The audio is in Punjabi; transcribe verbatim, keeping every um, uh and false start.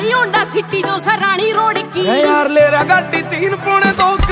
नहीं होंडा सिटी जो सरानी रोड की यार ले रहा गाड़ी तीन पौने दो